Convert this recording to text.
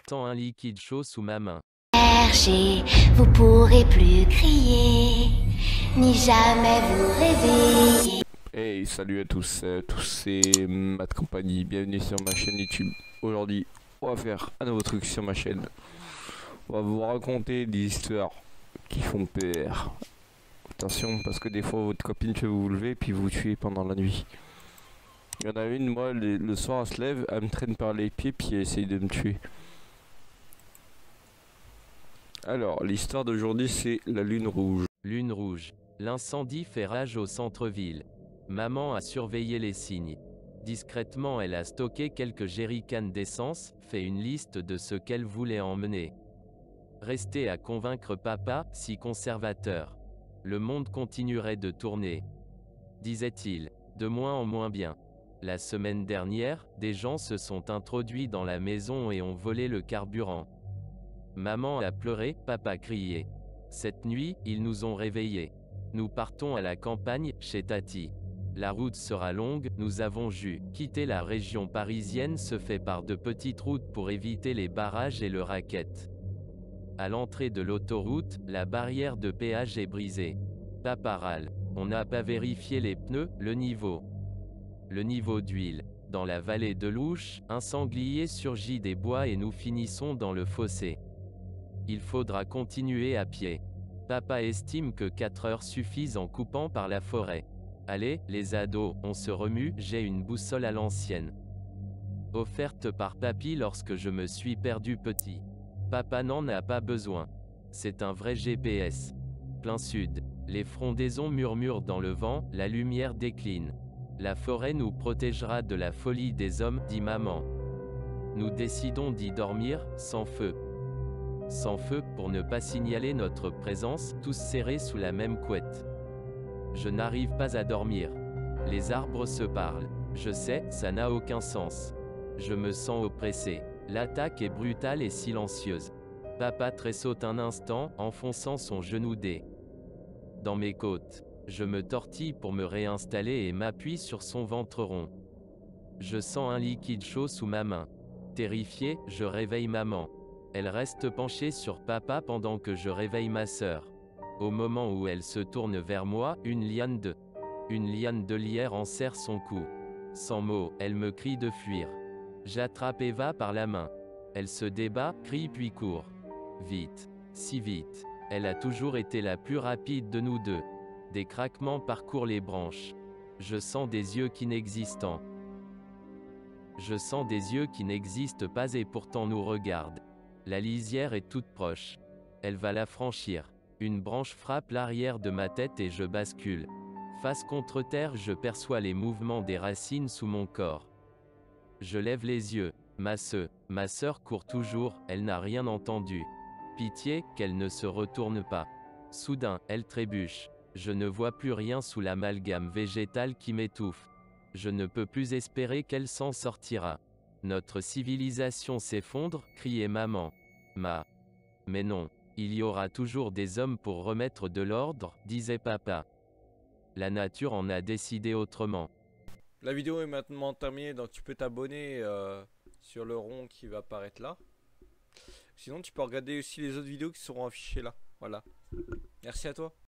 portant un liquide chaud sous ma main. Cherchez, vous pourrez plus crier, ni jamais vous réveiller. Hey, salut à tous c'est Matt Compagnie, bienvenue sur ma chaîne YouTube. Aujourd'hui, on va faire un nouveau truc sur ma chaîne. On va vous raconter des histoires qui font peur. Attention, parce que des fois votre copine peut vous lever puis vous tuer pendant la nuit. Il y en a une, moi, le soir elle se lève, elle me traîne par les pieds puis elle essaye de me tuer. Alors, l'histoire d'aujourd'hui c'est la lune rouge. Lune rouge. L'incendie fait rage au centre-ville. Maman a surveillé les signes. Discrètement, elle a stocké quelques jerrycans d'essence, fait une liste de ce qu'elle voulait emmener. Rester à convaincre papa, si conservateur. Le monde continuerait de tourner, disait-il, de moins en moins bien. La semaine dernière, des gens se sont introduits dans la maison et ont volé le carburant. Maman a pleuré, papa criait. Cette nuit, ils nous ont réveillés. Nous partons à la campagne, chez Tati. La route sera longue, nous avons dû quitter la région parisienne se fait par de petites routes pour éviter les barrages et le racket. À l'entrée de l'autoroute, la barrière de péage est brisée. Papa râle. On n'a pas vérifié les pneus, le niveau d'huile. Dans la vallée de l'Ouche, un sanglier surgit des bois et nous finissons dans le fossé. Il faudra continuer à pied. Papa estime que 4 heures suffisent en coupant par la forêt. Allez, les ados, on se remue, j'ai une boussole à l'ancienne. Offerte par papy lorsque je me suis perdu petit. Papa n'en a pas besoin. C'est un vrai GPS. Plein sud. Les frondaisons murmurent dans le vent, la lumière décline. La forêt nous protégera de la folie des hommes, dit maman. Nous décidons d'y dormir, sans feu. Sans feu, pour ne pas signaler notre présence, tous serrés sous la même couette. Je n'arrive pas à dormir. Les arbres se parlent. Je sais, ça n'a aucun sens. Je me sens oppressé. L'attaque est brutale et silencieuse. Papa tressaute un instant, enfonçant son genou dans mes côtes. Je me tortille pour me réinstaller et m'appuie sur son ventre rond. Je sens un liquide chaud sous ma main. Terrifié, je réveille maman. Elle reste penchée sur papa pendant que je réveille ma sœur. Au moment où elle se tourne vers moi, une liane de lierre enserre son cou. Sans mots, elle me crie de fuir. J'attrape Eva par la main. Elle se débat, crie puis court. Vite. Si vite. Elle a toujours été la plus rapide de nous deux. Des craquements parcourent les branches. Je sens des yeux inexistants. Je sens des yeux qui n'existent pas et pourtant nous regardent. La lisière est toute proche. Elle va la franchir. Une branche frappe l'arrière de ma tête et je bascule. Face contre terre, je perçois les mouvements des racines sous mon corps. Je lève les yeux. Ma sœur court toujours, elle n'a rien entendu. Pitié, qu'elle ne se retourne pas. Soudain, elle trébuche. Je ne vois plus rien sous l'amalgame végétal qui m'étouffe. Je ne peux plus espérer qu'elle s'en sortira. Notre civilisation s'effondre, criait maman. Mais non. Il y aura toujours des hommes pour remettre de l'ordre, disait papa. La nature en a décidé autrement. La vidéo est maintenant terminée, donc tu peux t'abonner sur le rond qui va apparaître là. Sinon tu peux regarder aussi les autres vidéos qui seront affichées là. Voilà. Merci à toi.